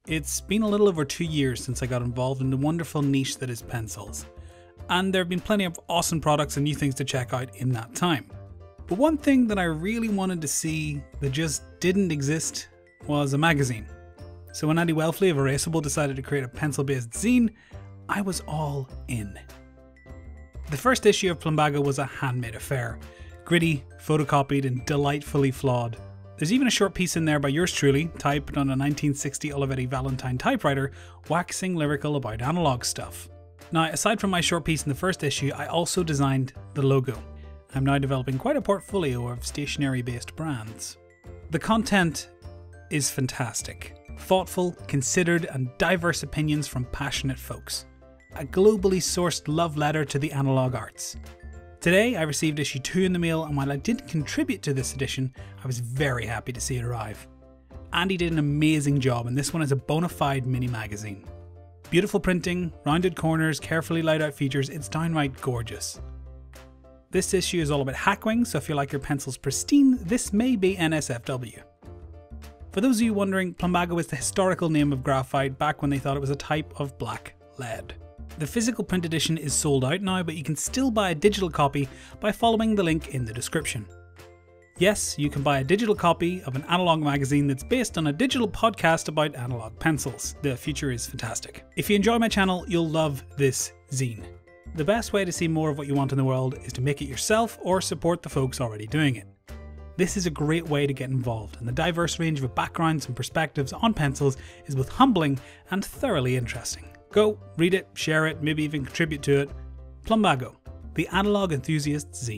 It's been a little over 2 years since I got involved in the wonderful niche that is pencils, and there have been plenty of awesome products and new things to check out in that time. But one thing that I really wanted to see that just didn't exist was a magazine. So when Andy Welfle of Erasable decided to create a pencil-based zine, I was all in. The first issue of Plumbago was a handmade affair, gritty, photocopied and delightfully flawed. There's even a short piece in there by yours truly, typed on a 1960 Olivetti Valentine typewriter, waxing lyrical about analog stuff. Now, aside from my short piece in the first issue, I also designed the logo. I'm now developing quite a portfolio of stationery-based brands. The content is fantastic. Thoughtful, considered and diverse opinions from passionate folks. A globally sourced love letter to the analog arts. Today I received issue 2 in the mail, and while I didn't contribute to this edition, I was very happy to see it arrive. Andy did an amazing job, and this one is a bona fide mini magazine. Beautiful printing, rounded corners, carefully laid out features, it's downright gorgeous. This issue is all about Hackwing, so if you like your pencils pristine, this may be NSFW. For those of you wondering, Plumbago is the historical name of graphite back when they thought it was a type of black lead. The physical print edition is sold out now, but you can still buy a digital copy by following the link in the description. Yes, you can buy a digital copy of an analog magazine that's based on a digital podcast about analog pencils. The future is fantastic. If you enjoy my channel, you'll love this zine. The best way to see more of what you want in the world is to make it yourself or support the folks already doing it. This is a great way to get involved, and the diverse range of backgrounds and perspectives on pencils is both humbling and thoroughly interesting. Go, read it, share it, maybe even contribute to it. Plumbago, the analog enthusiast zine.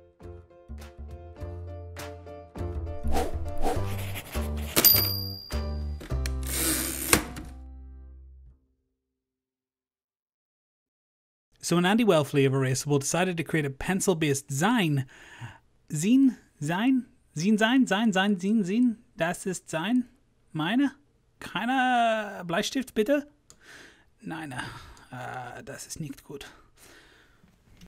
So when Andy Welfle of Erasable decided to create a pencil-based zine, das ist Zine? Meine? Keiner Bleistift, bitte? Nein, das ist nicht gut.